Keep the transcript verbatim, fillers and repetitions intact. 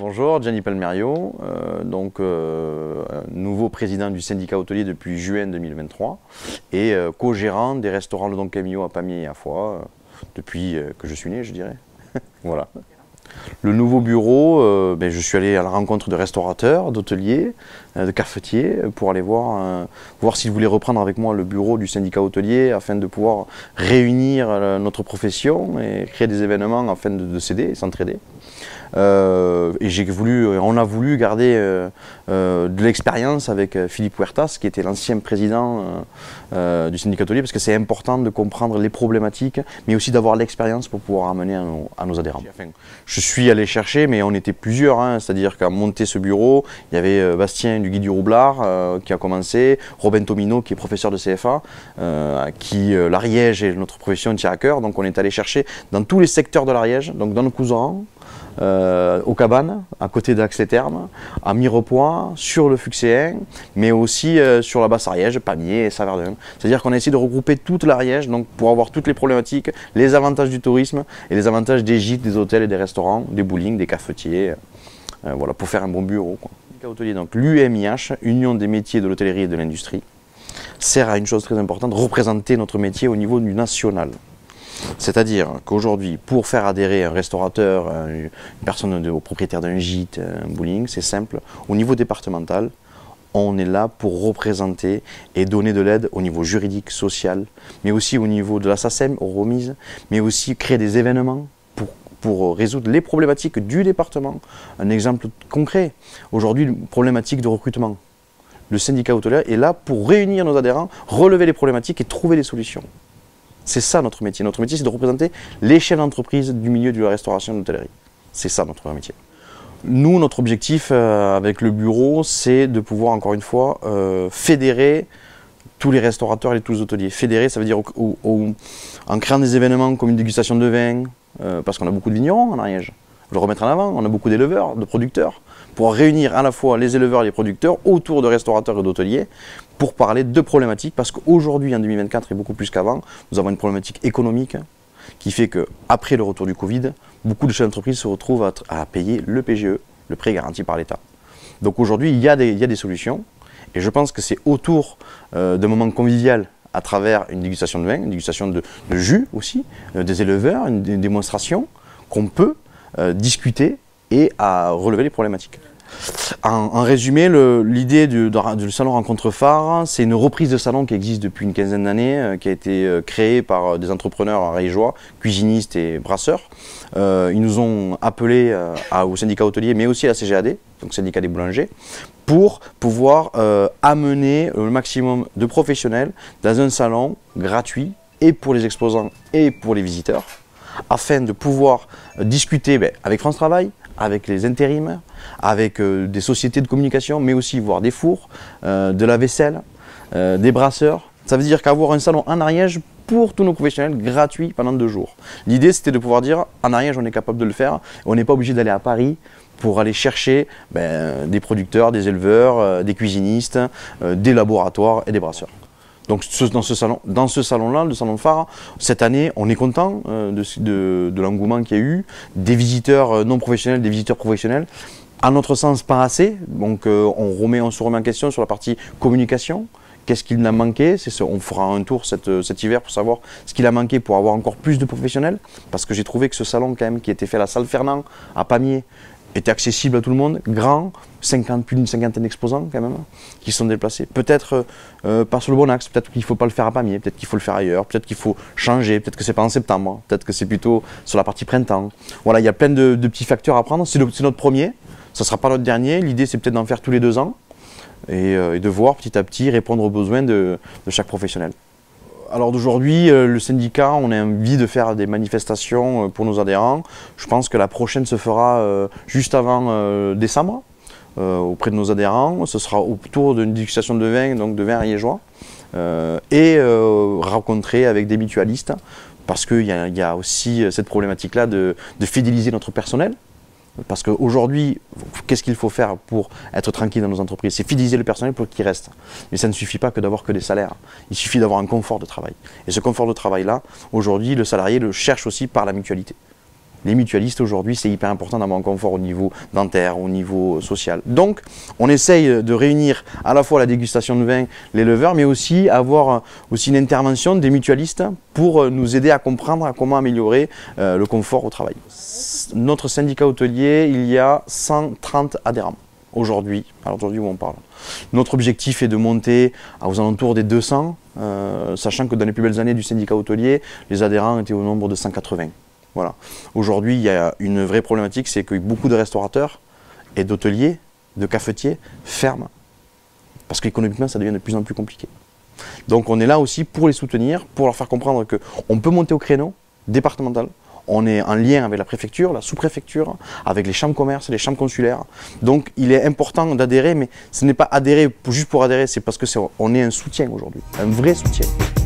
Bonjour, Gianni Palmerio, euh, donc euh, nouveau président du syndicat hôtelier depuis juin deux mille vingt-trois et euh, co-gérant des restaurants Le Don Camillo à Pamiers et à Foix euh, depuis euh, que je suis né, je dirais. Voilà. Le nouveau bureau, euh, ben, je suis allé à la rencontre de restaurateurs, d'hôteliers, euh, de cafetiers pour aller voir, euh, voir s'ils voulaient reprendre avec moi le bureau du syndicat hôtelier afin de pouvoir réunir euh, notre profession et créer des événements afin de, de s'aider et s'entraider. Euh, et j'ai voulu, on a voulu garder euh, euh, de l'expérience avec Philippe Huertas, qui était l'ancien président euh, euh, du syndicat hôtelier, parce que c'est important de comprendre les problématiques, mais aussi d'avoir l'expérience pour pouvoir amener à nos, à nos adhérents. Enfin, je suis allé chercher, mais on était plusieurs, hein, c'est-à-dire qu'à monter ce bureau, il y avait euh, Bastien du Guy du Roublard euh, qui a commencé, Robin Tomino qui est professeur de C F A, euh, qui euh, l'Ariège et notre profession tient à cœur, donc on est allé chercher dans tous les secteurs de l'Ariège, donc dans le Couserans, Euh, aux Cabanes, à côté d'Ax-les-Thermes, à Mirepoix, sur le Fuxéen, mais aussi euh, sur la Basse-Ariège, Pamiers et Saverdun. C'est-à-dire qu'on a essayé de regrouper toute l'Ariège donc pour avoir toutes les problématiques, les avantages du tourisme et les avantages des gîtes, des hôtels et des restaurants, des bowling, des cafetiers, euh, voilà, pour faire un bon bureau, quoi. Donc l'U M I H, Union des métiers de l'hôtellerie et de l'industrie, sert à une chose très importante, représenter notre métier au niveau du national. C'est-à-dire qu'aujourd'hui, pour faire adhérer un restaurateur, une personne de, propriétaire d'un gîte, un bowling, c'est simple. Au niveau départemental, on est là pour représenter et donner de l'aide au niveau juridique, social, mais aussi au niveau de la SACEM, aux remises, mais aussi créer des événements pour, pour résoudre les problématiques du département. Un exemple concret, aujourd'hui, une problématique de recrutement. Le syndicat hôtelier est là pour réunir nos adhérents, relever les problématiques et trouver des solutions. C'est ça notre métier. Notre métier, c'est de représenter les chefs d'entreprise du milieu de la restauration et de l'hôtellerie. C'est ça notre métier. Nous, notre objectif euh, avec le bureau, c'est de pouvoir, encore une fois, euh, fédérer tous les restaurateurs et tous les hôteliers. Fédérer, ça veut dire au, au, au, en créant des événements comme une dégustation de vin, euh, parce qu'on a beaucoup de vignerons en Ariège. Le remettre en avant, on a beaucoup d'éleveurs, de producteurs, pour réunir à la fois les éleveurs et les producteurs autour de restaurateurs et d'hôteliers pour parler de problématiques, parce qu'aujourd'hui, en deux mille vingt-quatre et beaucoup plus qu'avant, nous avons une problématique économique qui fait qu'après le retour du Covid, beaucoup de chefs d'entreprise se retrouvent à, à payer le P G E, le prêt garanti par l'État. Donc aujourd'hui, il y a des, il y a des solutions, et je pense que c'est autour euh, d'un moment convivial à travers une dégustation de vin, une dégustation de, de jus aussi, euh, des éleveurs, une, une démonstration, qu'on peut euh, discuter et à relever les problématiques. En, en résumé, l'idée du, du salon Rencontre Phare, c'est une reprise de salon qui existe depuis une quinzaine d'années, euh, qui a été euh, créée par euh, des entrepreneurs ariégeois, cuisinistes et brasseurs. Euh, ils nous ont appelés euh, à, au syndicat hôtelier, mais aussi à la C G A D, donc syndicat des boulangers, pour pouvoir euh, amener le maximum de professionnels dans un salon gratuit, et pour les exposants et pour les visiteurs, afin de pouvoir euh, discuter ben, avec France Travail, avec les intérimaires, avec euh, des sociétés de communication, mais aussi voir des fours, euh, de la vaisselle, euh, des brasseurs. Ça veut dire qu'avoir un salon en Ariège pour tous nos professionnels gratuit pendant deux jours. L'idée, c'était de pouvoir dire, en Ariège, on est capable de le faire, on n'est pas obligé d'aller à Paris pour aller chercher ben, des producteurs, des éleveurs, euh, des cuisinistes, euh, des laboratoires et des brasseurs. Donc ce, dans ce salon, dans ce salon-là, le salon Phare, cette année, on est content euh, de, de, de l'engouement qu'il y a eu, des visiteurs non professionnels, des visiteurs professionnels. À notre sens, pas assez. Donc euh, on, remet, on se remet en question sur la partie communication. Qu'est-ce qu'il a manqué? Ce, on fera un tour cet, cet hiver pour savoir ce qu'il a manqué pour avoir encore plus de professionnels. Parce que j'ai trouvé que ce salon, quand même, qui était fait à la salle Fernand, à Pamiers, était accessible à tout le monde, grand, cinquante, plus d'une cinquantaine d'exposants quand même, qui sont déplacés. Peut-être euh, pas sur le bon axe, peut-être qu'il ne faut pas le faire à Pamiers, peut-être qu'il faut le faire ailleurs, peut-être qu'il faut changer, peut-être que c'est pas en septembre, peut-être que c'est plutôt sur la partie printemps. Voilà, il y a plein de, de petits facteurs à prendre, c'est notre premier, ça ne sera pas notre dernier, l'idée c'est peut-être d'en faire tous les deux ans, et, euh, et de voir petit à petit répondre aux besoins de, de chaque professionnel. Alors d'aujourd'hui, euh, le syndicat, on a envie de faire des manifestations euh, pour nos adhérents. Je pense que la prochaine se fera euh, juste avant euh, décembre, euh, auprès de nos adhérents. Ce sera autour d'une dégustation de vin, donc de vin ariégeois, euh, et euh, rencontrer avec des mutualistes, parce qu'il y, y a aussi cette problématique-là de, de fidéliser notre personnel. Parce qu'aujourd'hui, qu'est-ce qu'il faut faire pour être tranquille dans nos entreprises? C'est fidéliser le personnel pour qu'il reste. Mais ça ne suffit pas que d'avoir que des salaires. Il suffit d'avoir un confort de travail. Et ce confort de travail-là, aujourd'hui, le salarié le cherche aussi par la mutualité. Les mutualistes aujourd'hui, c'est hyper important d'avoir un confort au niveau dentaire, au niveau social. Donc, on essaye de réunir à la fois la dégustation de vin, l'éleveur, mais aussi avoir aussi une intervention des mutualistes pour nous aider à comprendre à comment améliorer euh, le confort au travail. Notre syndicat hôtelier, il y a cent trente adhérents aujourd'hui, alors aujourd'hui où on parle. Notre objectif est de monter aux alentours des deux cents, euh, sachant que dans les plus belles années du syndicat hôtelier, les adhérents étaient au nombre de cent quatre-vingts. Voilà. Aujourd'hui, il y a une vraie problématique, c'est que beaucoup de restaurateurs et d'hôteliers, de cafetiers ferment. Parce qu'économiquement, ça devient de plus en plus compliqué. Donc on est là aussi pour les soutenir, pour leur faire comprendre qu'on peut monter au créneau départemental. On est en lien avec la préfecture, la sous-préfecture, avec les chambres de commerce, les chambres consulaires. Donc il est important d'adhérer, mais ce n'est pas adhérer juste pour adhérer, c'est parce qu'on est, est un soutien aujourd'hui, un vrai soutien.